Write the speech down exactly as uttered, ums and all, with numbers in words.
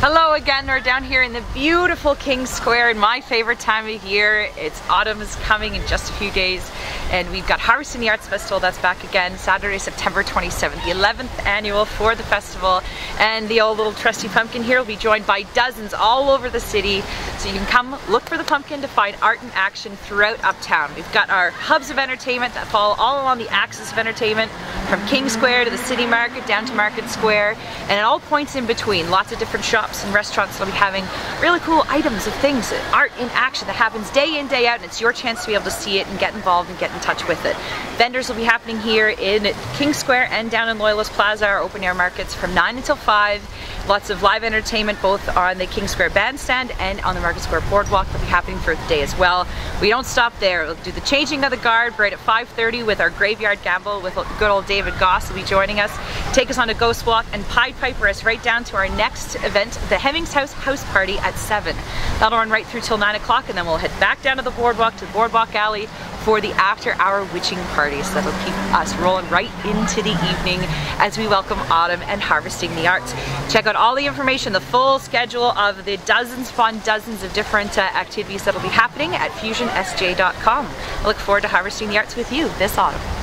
Hello again, we're down here in the beautiful King Square in my favorite time of year. It's autumn is coming in just a few days and we've got Harvesting the Arts Festival that's back again Saturday, September twenty-seventh, the eleventh annual for the festival, and the old little trusty pumpkin here will be joined by dozens all over the city, so you can come look for the pumpkin to find art in action throughout Uptown. We've got our hubs of entertainment that follow all along the axis of entertainment from King Square to the City Market down to Market Square, and at all points in between, lots of different shops and restaurants will be having really cool items of things, art in action that happens day in, day out, and it's your chance to be able to see it and get involved and get in touch with it. Vendors will be happening here in King Square and down in Loyalist Plaza, our open air markets from nine until five. Lots of live entertainment both on the King Square bandstand and on the Market Square boardwalk will be happening throughout the day as well. We don't stop there. We'll do the changing of the guard right at five thirty with our graveyard gamble with good old David Goss will be joining us. Take us on a ghost walk and Pied Piper us right down to our next event, the Hemmings House House Party at seven. That'll run right through till nine o'clock and then we'll head back down to the boardwalk, to the boardwalk alley for the after hour witching party. So that'll keep us rolling right into the evening as we welcome autumn and harvesting the arts. Check out all the information, the full schedule of the dozens upon dozens of different uh, activities that'll be happening at fusion s j dot com. I look forward to harvesting the arts with you this autumn.